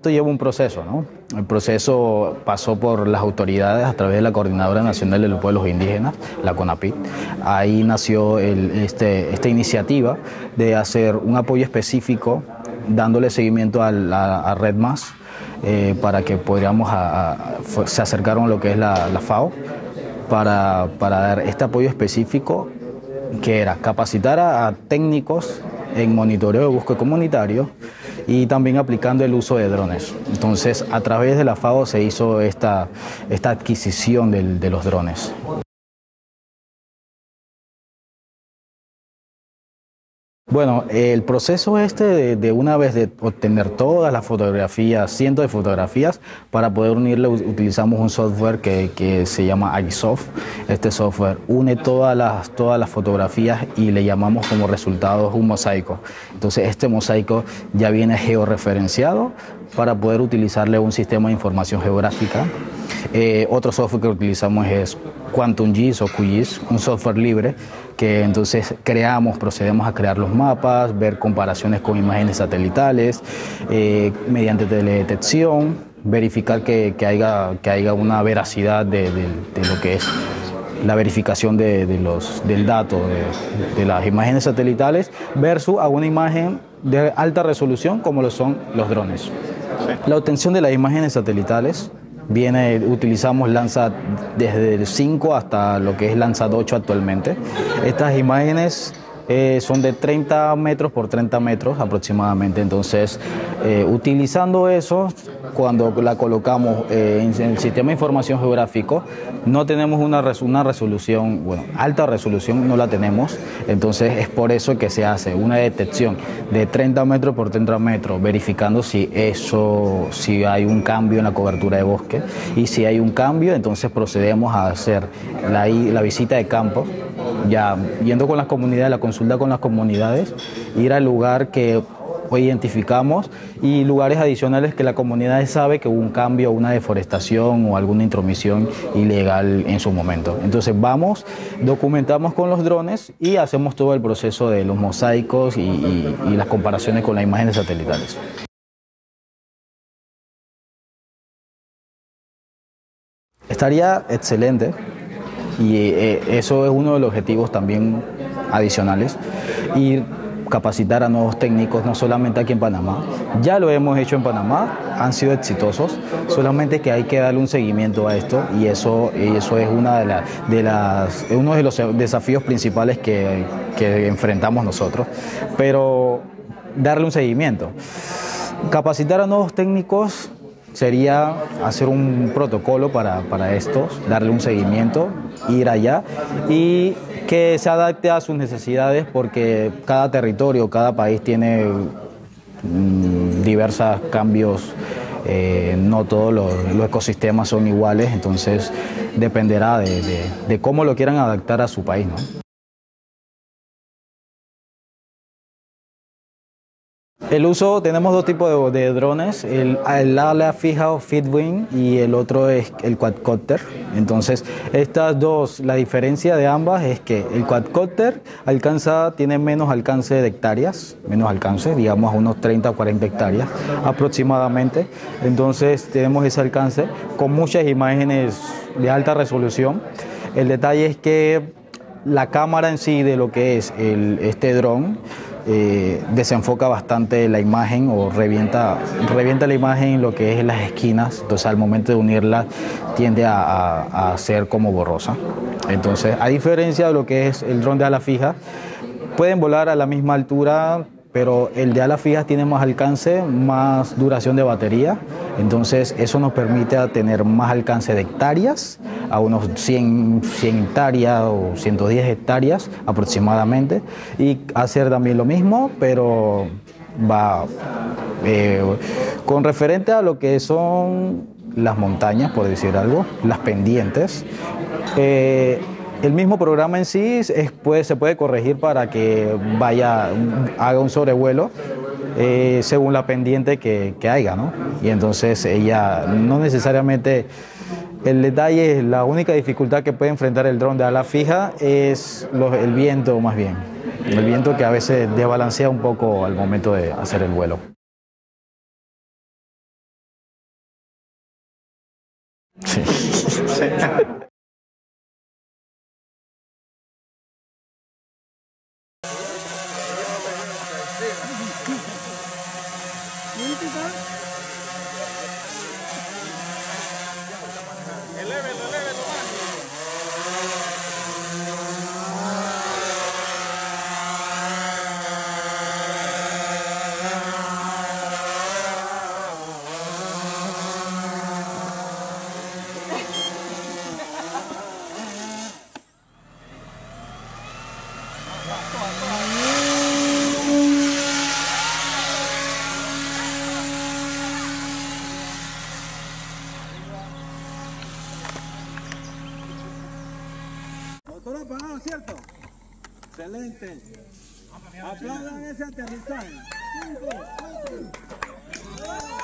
Esto lleva un proceso, ¿no? El proceso pasó por las autoridades a través de la Coordinadora Nacional de los Pueblos Indígenas, la CONAPID. Ahí nació esta iniciativa de hacer un apoyo específico, dándole seguimiento a Red Más, para que podamos se acercaron a lo que es la FAO, para dar este apoyo específico, que era capacitar a técnicos en monitoreo de bosque comunitario y también aplicando el uso de drones. Entonces, a través de la FAO se hizo esta adquisición de los drones. Bueno, el proceso de una vez de obtener todas las fotografías, cientos de fotografías, para poder unirle utilizamos un software que se llama Agisoft. Este software une todas las fotografías y le llamamos como resultado un mosaico. Entonces este mosaico ya viene georreferenciado para poder utilizarle un sistema de información geográfica. Otro software que utilizamos es QuantumGIS o QGIS, un software libre que entonces procedemos a crear los mapas, ver comparaciones con imágenes satelitales, mediante teledetección, verificar que haya una veracidad de lo que es la verificación del dato de las imágenes satelitales versus a una imagen de alta resolución como lo son los drones. Sí. La obtención de las imágenes satelitales utilizamos Landsat desde el 5 hasta lo que es Landsat 8 actualmente. Estas imágenes son de 30 metros por 30 metros aproximadamente. Entonces, utilizando eso, cuando la colocamos en el sistema de información geográfico, no tenemos una resolución, bueno, alta resolución no la tenemos. Entonces, es por eso que se hace una detección de 30 metros por 30 metros, verificando si hay un cambio en la cobertura de bosque. Y si hay un cambio, entonces procedemos a hacer la visita de campo, ya yendo con las comunidades, la consulta con las comunidades, ir al lugar que identificamos y lugares adicionales que la comunidad sabe que hubo un cambio, una deforestación o alguna intromisión ilegal en su momento. Entonces vamos, documentamos con los drones y hacemos todo el proceso de los mosaicos y las comparaciones con las imágenes satelitales. Estaría excelente. Y eso es uno de los objetivos también adicionales, y capacitar a nuevos técnicos, no solamente aquí en Panamá. Ya lo hemos hecho en Panamá, han sido exitosos, solamente que hay que darle un seguimiento a esto, y eso es uno de los desafíos principales que enfrentamos nosotros, pero darle un seguimiento. Capacitar a nuevos técnicos sería hacer un protocolo para estos, darle un seguimiento, ir allá y que se adapte a sus necesidades, porque cada territorio, cada país tiene diversos cambios, no todos los ecosistemas son iguales, entonces dependerá de cómo lo quieran adaptar a su país, ¿no? Tenemos dos tipos de drones, el ala fija o Fitwing y el otro es el quadcopter. Entonces, la diferencia de ambas es que el quadcopter tiene menos alcance de hectáreas, digamos a unos 30 o 40 hectáreas aproximadamente. Entonces, tenemos ese alcance con muchas imágenes de alta resolución. El detalle es que la cámara en sí de lo que es este dron desenfoca bastante la imagen o revienta la imagen en lo que es las esquinas. Entonces al momento de unirla tiende a ser como borrosa. Entonces, a diferencia de lo que es el dron de ala fija, pueden volar a la misma altura, pero el de ala fija tiene más alcance, más duración de batería. Entonces eso nos permite tener más alcance de hectáreas, a unos 100 hectáreas o 110 hectáreas aproximadamente, y hacer también lo mismo, pero va con referente a lo que son las montañas, por decir algo, las pendientes. El mismo programa en sí se puede corregir para que haga un sobrevuelo según la pendiente que haya, ¿no? Y entonces ella no necesariamente. El detalle, la única dificultad que puede enfrentar el dron de ala fija es el viento, más bien. El viento que a veces desbalancea un poco al momento de hacer el vuelo. Motor apagado, ¿cierto? Excelente. Aplaudan ese aterrizaje. 5, 4.